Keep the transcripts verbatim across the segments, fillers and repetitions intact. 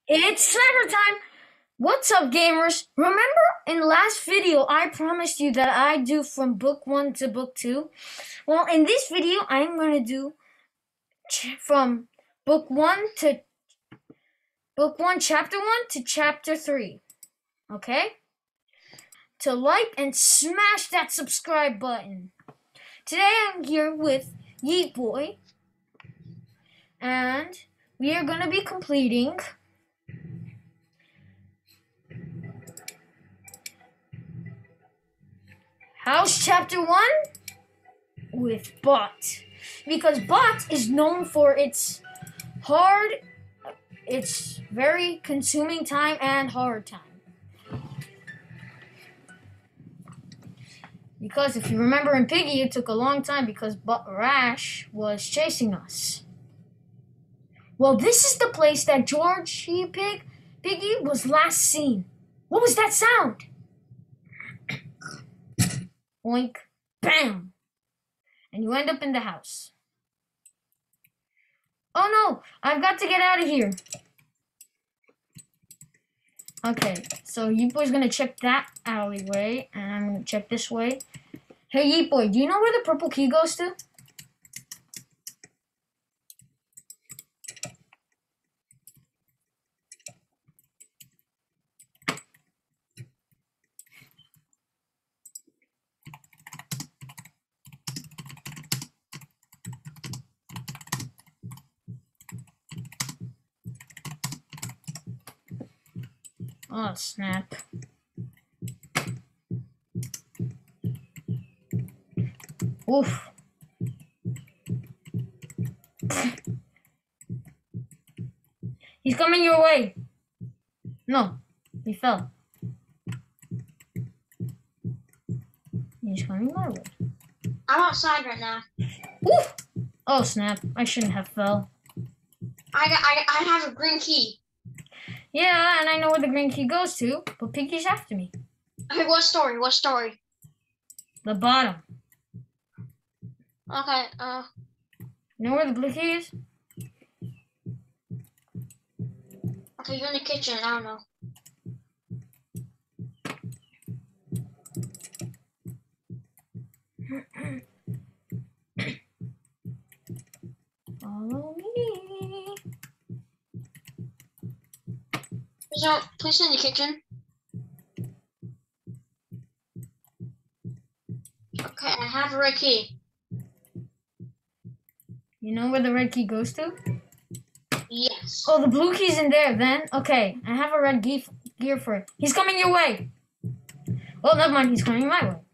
It's Slacker time! What's up, gamers? Remember in last video I promised you that I do from book one to book two? Well, in this video I'm gonna do from book one to book one, chapter one to chapter three. Okay? To like and smash that subscribe button. Today I'm here with Yeet Boy, and we are gonna be completing House Chapter one with Bot. Because Bot is known for its hard, its very consuming time and hard time. Because if you remember in Piggy, it took a long time because Bot Rash was chasing us. Well, this is the place that Georgie Pig, Piggy was last seen. What was that sound? Oink, bam, and you end up in the house. Oh no, I've got to get out of here. Okay, so Yeet Boy's gonna check that alleyway, and I'm gonna check this way. Hey Yeet Boy, do you know where the purple key goes to? Oh, snap. Oof. He's coming your way. No, he fell. He's coming my way. I'm outside right now. Oof. Oh, snap. I shouldn't have fell. I, got, I, I have a green key. Yeah, and I know where the green key goes to, but Piggy's after me. Okay, what story? What story? The bottom. Okay, uh... You know where the blue key is? Okay, you're in the kitchen. I don't know. Follow me. Please don't... Please in the kitchen. Okay, I have a red key. You know where the red key goes to? Yes. Oh, the blue key's in there then? Okay, I have a red gear, gear for it. He's coming your way. Oh, never mind, he's coming my way.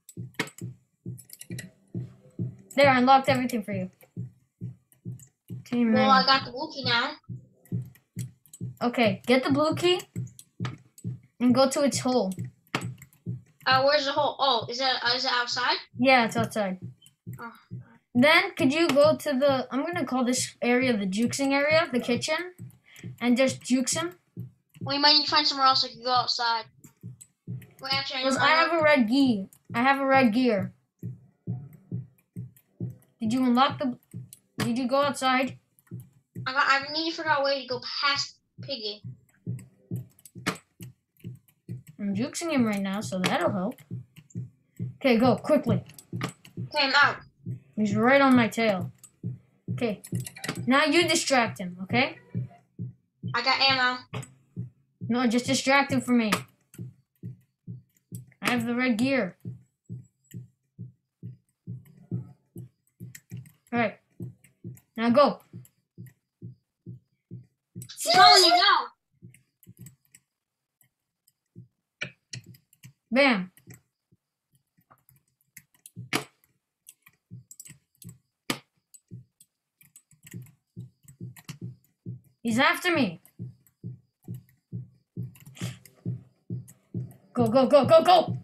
There, I unlocked everything for you. Team Well, ready. I got the blue key now. Okay, get the blue key and go to its hole. Uh, where's the hole? Oh, is that uh, is it outside? Yeah, it's outside. Oh. Then, could you go to the, I'm going to call this area the jukesing area, the kitchen, and just jukes him? Well, you might need to find somewhere else so you can go outside. Wait, actually, Because I have a red gear. I have a red gear. Did you unlock the, did you go outside? I, got, I need to figure out a way to go past Piggy. I'm jukesing him right now, so that'll help. Okay, go, quickly. Okay, I'm out. He's right on my tail. Okay, now you distract him, okay? I got ammo. No, just distract him from me. I have the red gear. Alright, now go. He's calling you now. Bam. He's after me. Go, go, go, go, go.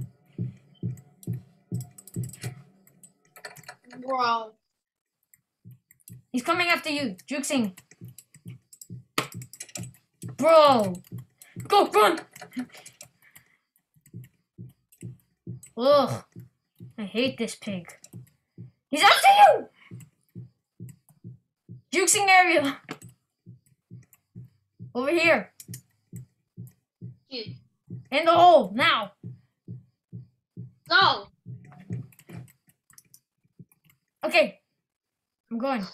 Bro. He's coming after you. Jukesing. Bro. Go, run. Ugh. I hate this pig. He's after you. Jukesing area. Over here. Dude. In the hole, now. Go. Okay. I'm going.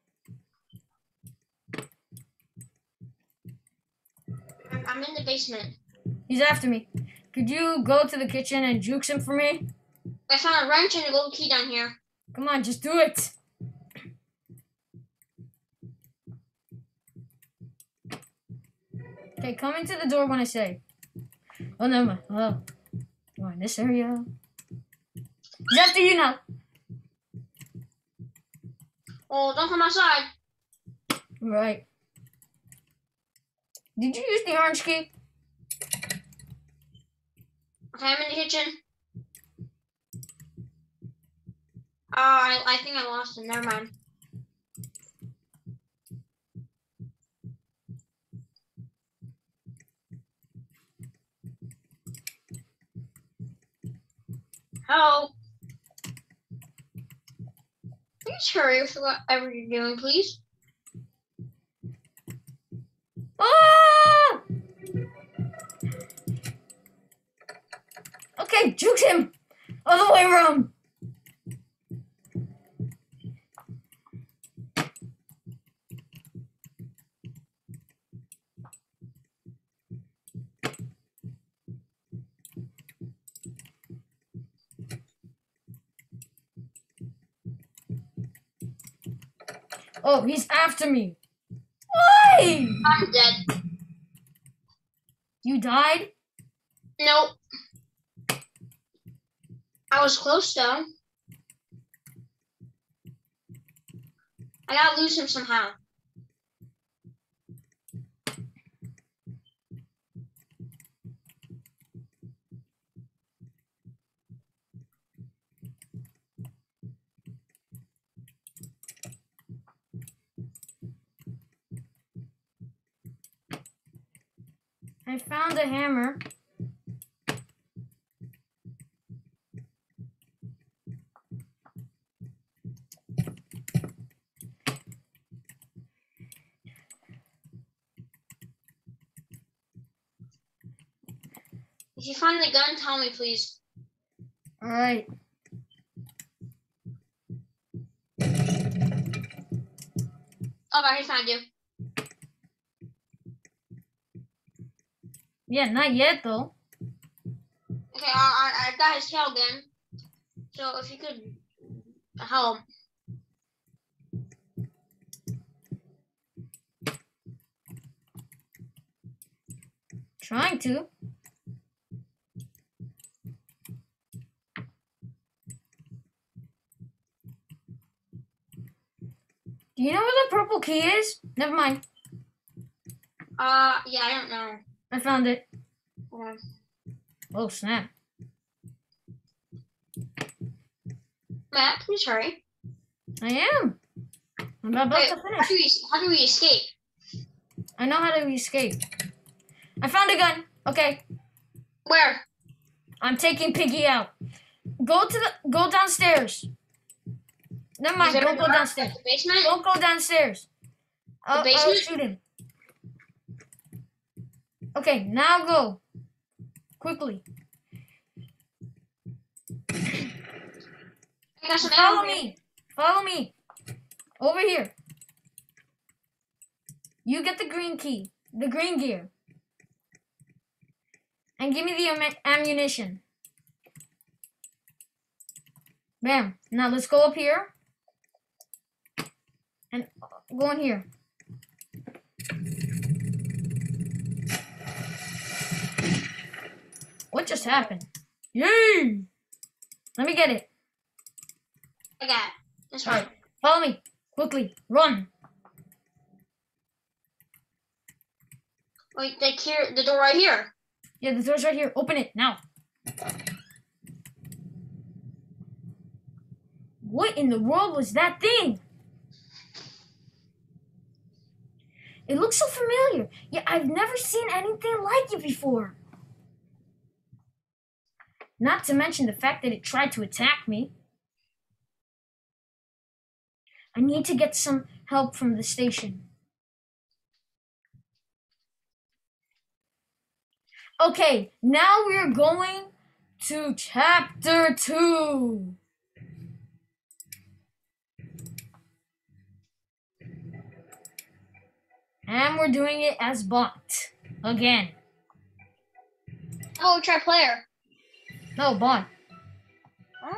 I'm, I'm in the basement. He's after me. Could you go to the kitchen and jukes him for me? I found a wrench and a gold key down here. Come on, just do it. Okay, come into the door when I say. Oh, no, no. Oh. Go in this area. He's after you now. Oh, don't come outside. Right. Did you use the orange key? Okay, I'm in the kitchen. Oh, I, I think I lost him. Never mind. Hello. Please hurry with whatever you're doing, please. Ah! Okay, juke him. Other way around. Oh, he's after me. Why? I'm dead. You died? Nope. I was close though. I gotta lose him somehow. I found a hammer. If you find the gun, tell me, please. All right. Okay, he found you. Yeah, not yet though. Okay, I, I, I got his tail again. So if you could help. Trying to. Do you know where the purple key is? Never mind. Uh, yeah, I don't know. I found it. Hold on. Oh, snap. Matt, please hurry. I am. I'm about Wait, to how finish. do we how do we escape? I know how to escape. I found a gun. Okay. Where? I'm taking Piggy out. Go to the go downstairs. Never mind, Is there don't go a door downstairs. at the basement? Don't go downstairs. I'll, I'll basement? shoot him. Okay, now go. Quickly. I got some Follow ammo. me. Follow me. Over here. You get the green key. The green gear. And give me the am ammunition. Bam. Now let's go up here. And go in here. What just happened? Yay! Let me get it. I got it. That's All fine. right. Follow me. Quickly. Run. Wait, like here, the door right here. Yeah, the door's right here. Open it now. What in the world was that thing? It looks so familiar. Yeah, I've never seen anything like it before. Not to mention the fact that it tried to attack me. I need to get some help from the station. Okay, now we're going to chapter two. And we're doing it as bot. Again. Oh, try player. No, bot. Huh?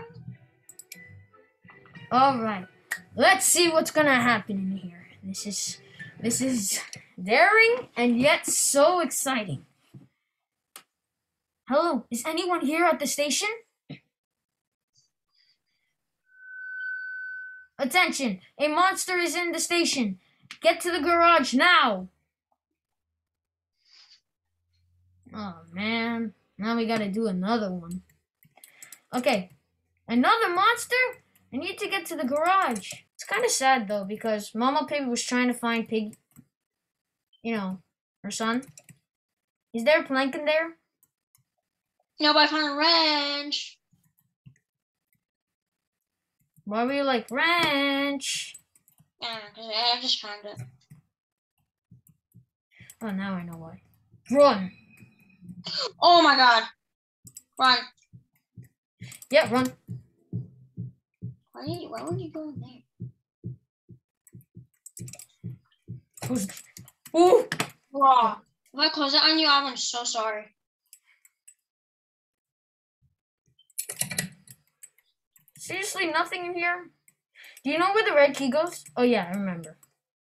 Alright. Let's see what's gonna happen in here. This is this is daring and yet so exciting. Hello, is anyone here at the station? Attention, a monster is in the station. Get to the garage now. Oh man, now we gotta do another one. Okay, another monster? I need to get to the garage. It's kind of sad though because Mama Pig was trying to find Pig, you know, her son. Is there a plank in there? No, but I found a wrench. Why were you like, wrench? Yeah, I just found it. Oh, now I know why. Run. Oh my god. Run. Yeah, run. Why, did you, why would you go in there? Who's... Ooh! Bro. If I close it on you, I'm so sorry. Seriously, nothing in here? Do you know where the red key goes? Oh yeah, I remember.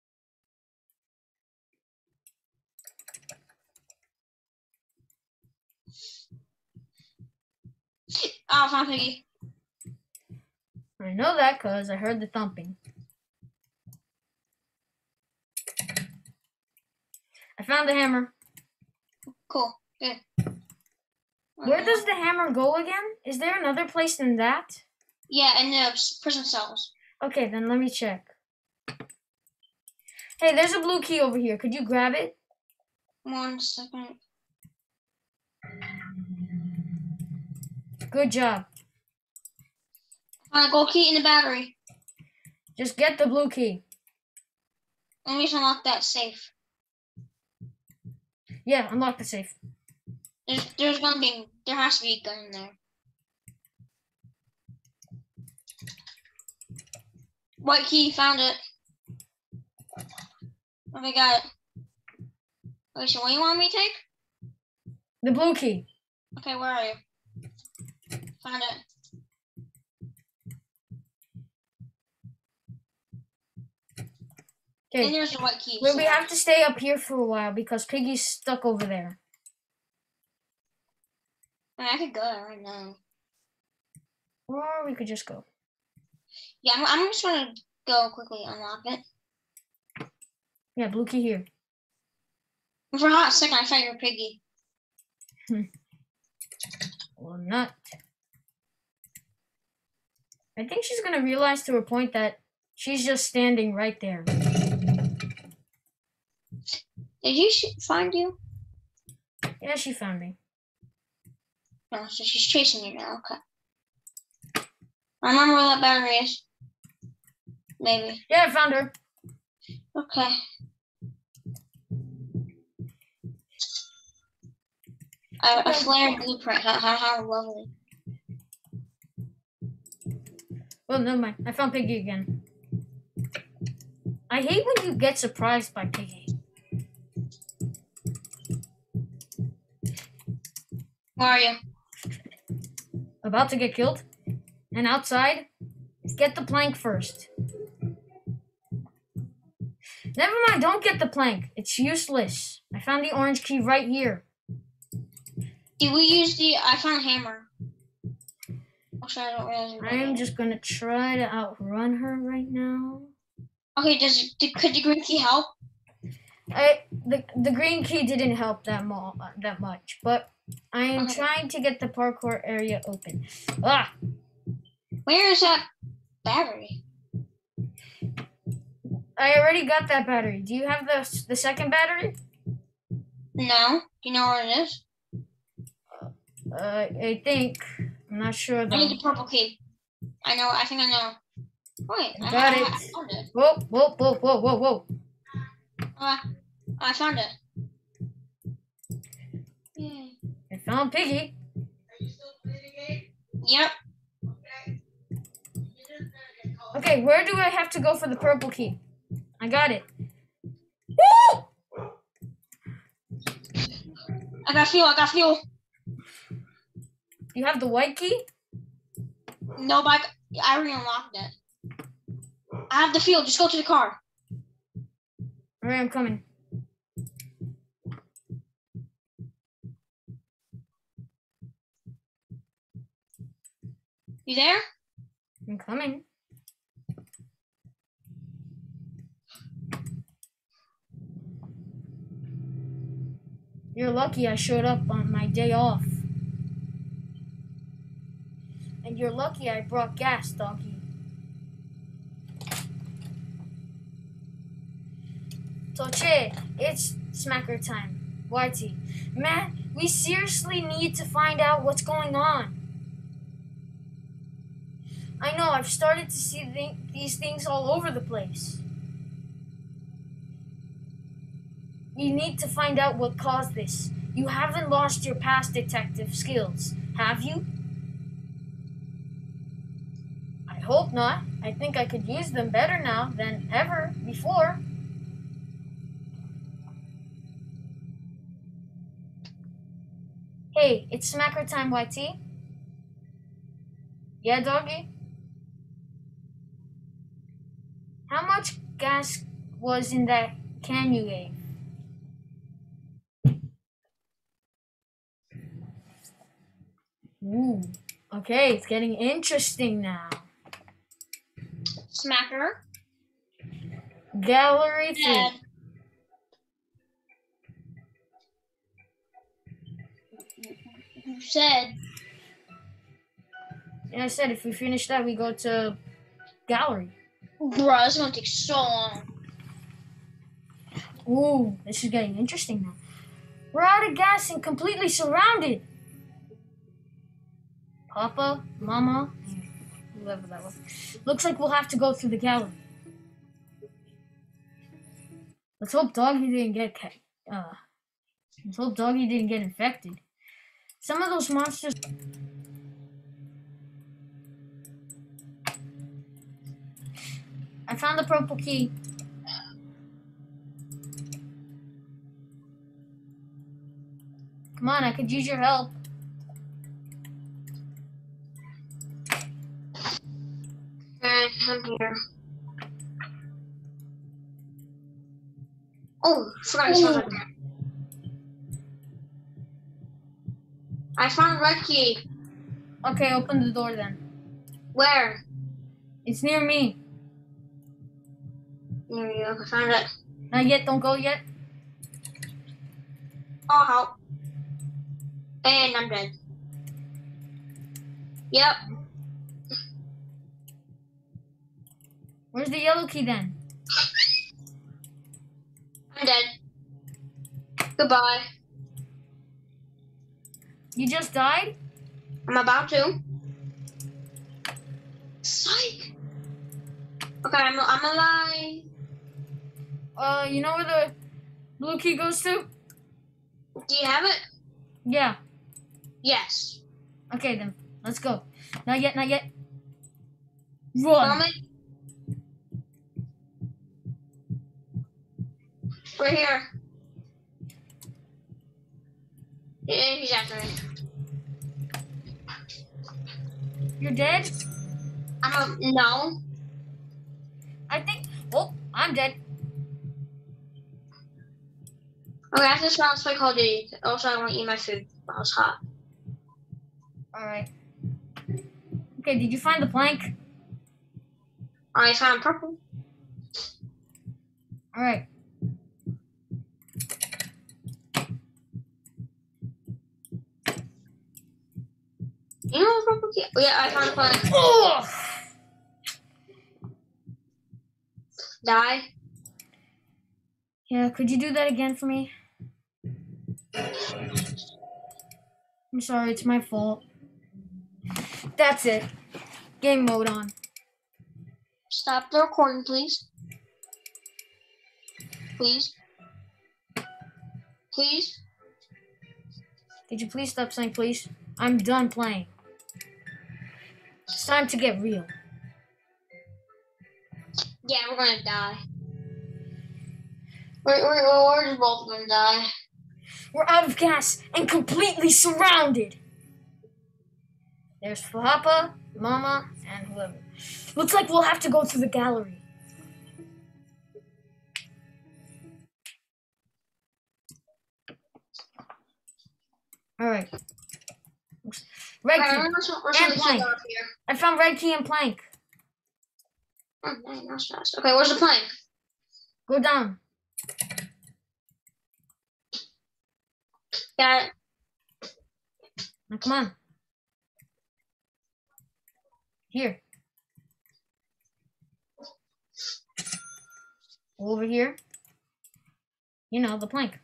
Oh, I found Piggy. I know that because I heard the thumping. I found the hammer. Cool. Good. Where does the hammer go again? Is there another place than that? Yeah, in the prison cells. Okay, then let me check. Hey, there's a blue key over here. Could you grab it? One second. Good job. Uh, gold key in the battery. Just get the blue key. Let me just unlock that safe. Yeah, unlock the safe. There's, there's gonna be, there has to be a gun in there. White key, found it. Okay, got it. Okay, so what do you want me to take? The blue key. Okay, where are you? Found it. And Okay. there's the white key. Well, so we have to stay up here for a while because Piggy's stuck over there. I, mean, I could go right now. Or we could just go. Yeah, I'm, I'm just gonna go quickly unlock it. Yeah, blue key here. For a hot second, I thought you were Piggy. Well, not. I think she's gonna realize to her point that she's just standing right there. Did you sh find you? Yeah, she found me. No, so she's chasing you now. Okay. I remember where that battery is. Maybe. Yeah, I found her. Okay. A, a flared blueprint. How, how, how lovely. Oh, never mind. I found Piggy again. I hate when you get surprised by Piggy. Where are you? About to get killed. And outside, get the plank first. Never mind, don't get the plank. It's useless. I found the orange key right here. Did we use the... I found a hammer. Actually, I don't realize. I am just gonna try to outrun her right now. Okay, does did, could the green key help? I the the green key didn't help that mo that much, but I am Okay. trying to get the parkour area open. Ah, Where is that battery? I already got that battery. Do you have the the second battery? No. Do you know where it is? Uh, I think I'm not sure I though. need the purple key. I know. I think I know. Wait, I, Got I, it. I found it. Whoa, whoa, whoa, whoa, whoa, whoa! Uh, I found it. Yay. found Piggy. Yep. Okay, where do I have to go for the purple key? I got it. Woo! I got fuel. I got fuel. You have the white key? No, but I already unlocked it. I have the fuel. Just go to the car. All right, I'm coming. You there? I'm coming. You're lucky I showed up on my day off. And you're lucky I brought gas, doggy. Toche, it's smacker time. Y T. Man, we seriously need to find out what's going on. I know, I've started to see th these things all over the place. We need to find out what caused this. You haven't lost your past detective skills, have you? I hope not. I think I could use them better now than ever before. Hey, it's smacker time, Y T. Yeah, doggy? How much gas was in that can you gave? Ooh, okay, it's getting interesting now. Smacker. Gallery three. And you said. And I said if we finish that, we go to gallery. Bro, this is gonna take so long. Ooh, this is getting interesting now. We're out of gas and completely surrounded. Papa, Mama, whoever that was. Looks like we'll have to go through the gallery. Let's hope Doggy didn't get uh. Let's hope Doggy didn't get infected. Some of those monsters. I found the purple key. Come on, I could use your help. Okay, I'm here. Oh, forgot I found it. I found red key. Okay, open the door then. Where? It's near me. There you go. I found it. Not yet, don't go yet. I'll help. And I'm dead. Yep. Where's the yellow key then? I'm dead. Goodbye. You just died? I'm about to. Psych. Okay, I'm I'm alive. Uh, you know where the blue key goes to? Do you have it? Yeah. Yes. Okay then, let's go. Not yet, not yet. Run. Moment. We're here. Yeah, he's after me. You're dead? I'm a, no. I think. Oh, I'm dead. Okay, after this round, let's play Call of Duty. Also, I want to eat my food while it's hot. Alright. Okay, did you find the plank? I found purple. Alright. You know what's purple key? Oh, yeah, I found a plank. Oh! Die. Yeah, could you do that again for me? I'm sorry, it's my fault. That's it. Game mode on. Stop the recording, please. Please. Please. Could you please stop saying please? I'm done playing. It's time to get real. Yeah, we're gonna die. We're, we're, we're just both gonna die. We're out of gas and completely surrounded. There's Papa, Mama, and whoever. Looks like we'll have to go through the gallery. Alright. Red key Alright, we're, we're, and we're plank. up here. I found red key and plank. Oh, dang, that's fast. Okay, where's the plank? Go down. Got it. Now come on. Here. Over here. You know, the plank.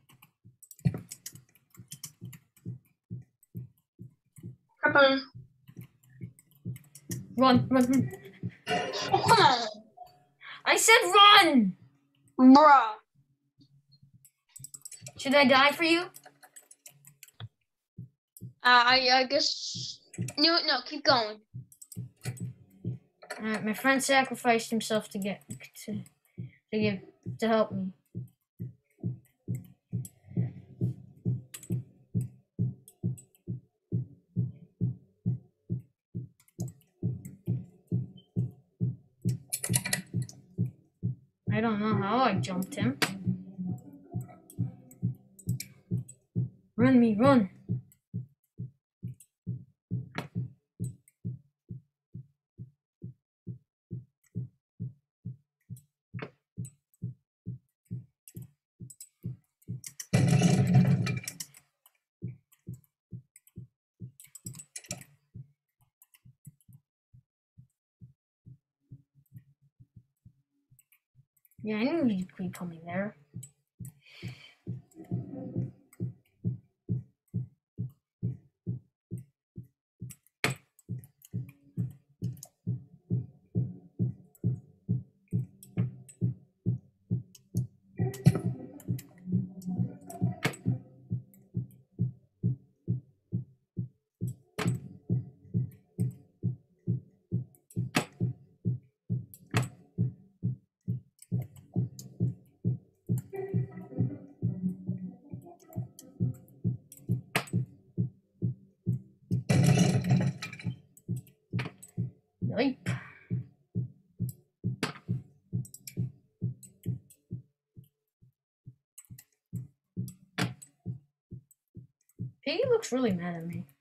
Come on. Run, run, run. Oh, come on. I said run! Bruh. Should I die for you? Uh, I, I guess... No, no, keep going. Alright, my friend sacrificed himself to get to to give to help me. I don't know how I jumped him. Run me, run! Yeah, I knew you'd be coming there. Yep. Piggy looks really mad at me.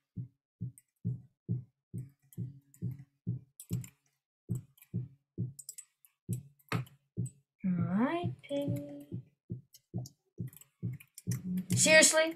Alright, Piggy. Seriously?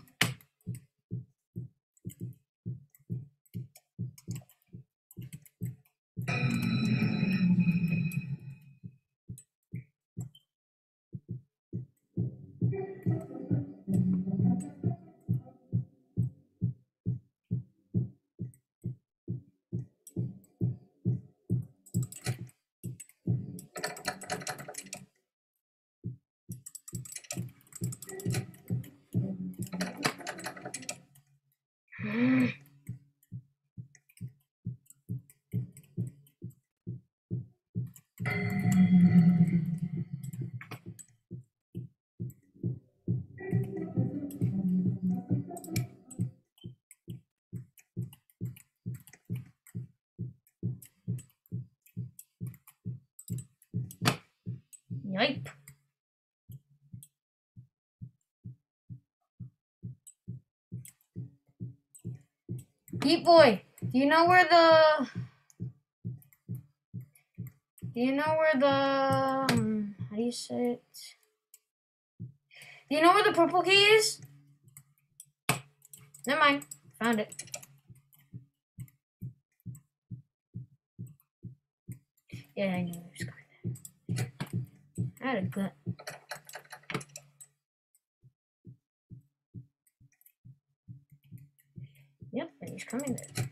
Yipe. Deep boy, do you know where the... Do you know where the... Um, how do you say it? Do you know where the purple key is? Never mind. Found it. Yeah, I knew it was going there. I had a gut. Yep, and he's coming there.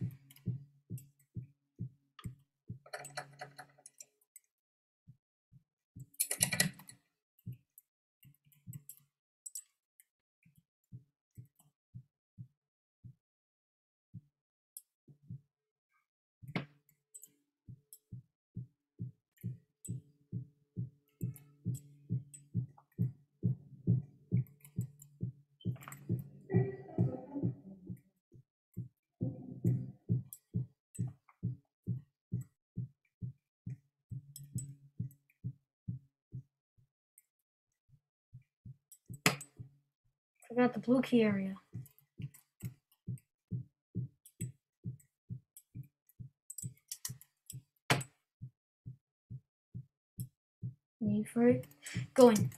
got the blue key area. Wait for it. Going.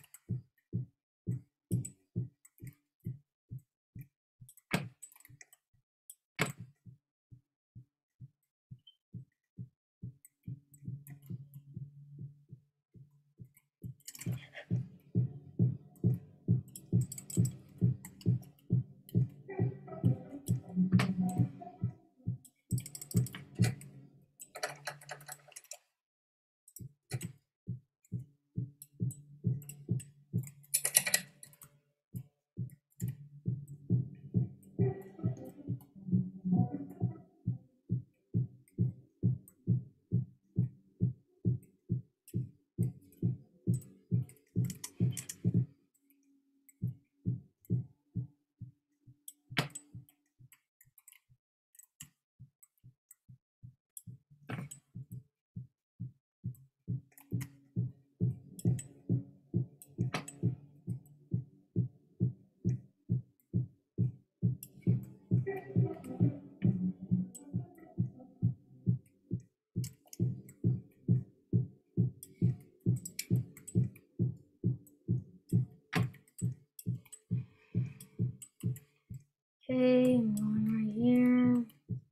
Okay, I'm going right here.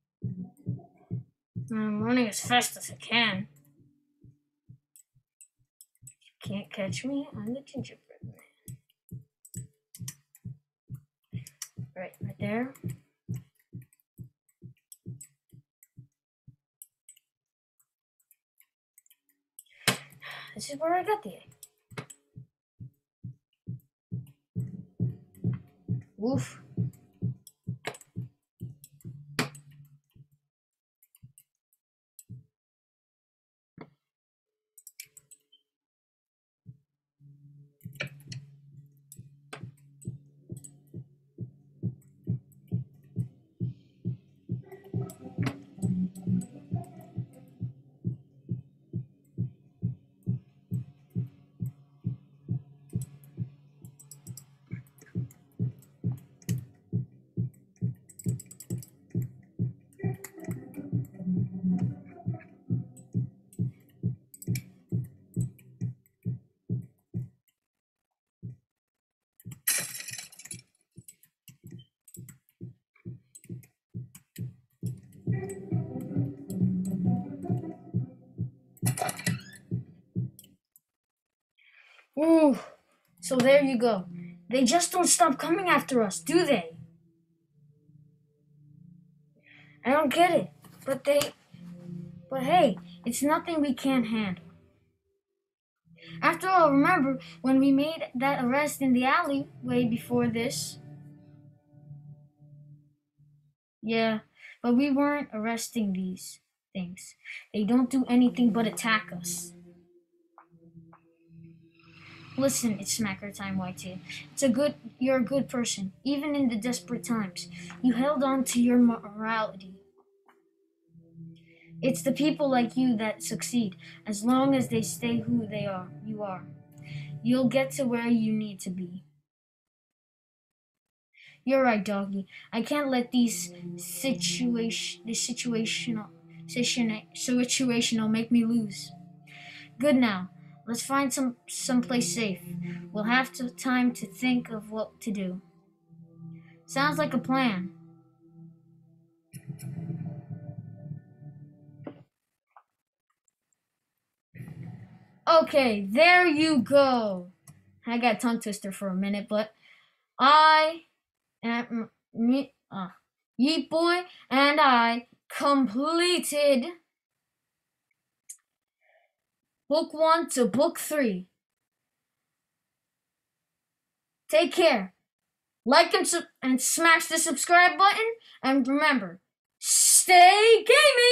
I'm running as fast as I can. You can't catch me. I'm the gingerbread man. Right, right there. This is where I got the egg. Woof. Ooh, so there you go. They just don't stop coming after us, do they? I don't get it, but they, but hey, it's nothing we can't handle. After all, remember when we made that arrest in the alleyway before this? Yeah, but we weren't arresting these things. They don't do anything but attack us. Listen, it's smacker time, Y T. It's a good, you're a good person, even in the desperate times. You held on to your morality. It's the people like you that succeed, as long as they stay who they are, you are. You'll get to where you need to be. You're right, doggy. I can't let these situation, this situational, situational make me lose. Good now. Let's find some someplace safe. We'll have to, time to think of what to do. Sounds like a plan. Okay, there you go. I got tongue twister for a minute, but I am me, uh, Yeet Boy and I completed book one to book three. Take care. Like and, su- and smash the subscribe button. And remember, stay gaming!